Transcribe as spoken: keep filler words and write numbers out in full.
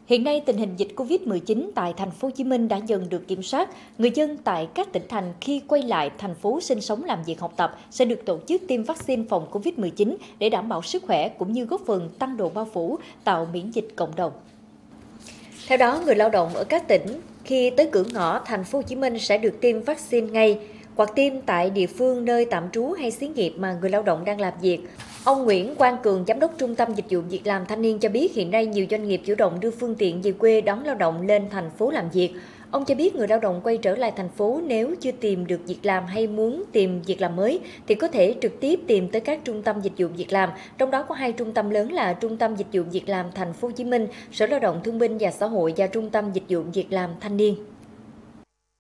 Hiện nay, tình hình dịch Covid mười chín tại thành phố Hồ Chí Minh đã dần được kiểm soát. Người dân tại các tỉnh thành khi quay lại thành phố sinh sống, làm việc, học tập sẽ được tổ chức tiêm vaccine phòng Covid mười chín để đảm bảo sức khỏe cũng như góp phần tăng độ bao phủ, tạo miễn dịch cộng đồng. Theo đó, người lao động ở các tỉnh khi tới cửa ngõ thành phố Hồ Chí Minh sẽ được tiêm vaccine ngay hoặc tiêm tại địa phương nơi tạm trú hay xí nghiệp mà người lao động đang làm việc. Ông Nguyễn Quang Cường, Giám đốc Trung tâm Dịch vụ Việc làm Thanh niên cho biết hiện nay nhiều doanh nghiệp chủ động đưa phương tiện về quê đón lao động lên thành phố làm việc. Ông cho biết người lao động quay trở lại thành phố nếu chưa tìm được việc làm hay muốn tìm việc làm mới thì có thể trực tiếp tìm tới các trung tâm dịch vụ việc làm, trong đó có hai trung tâm lớn là Trung tâm Dịch vụ Việc làm Thành phố Hồ Chí Minh, Sở Lao động Thương binh và Xã hội và Trung tâm Dịch vụ Việc làm Thanh niên.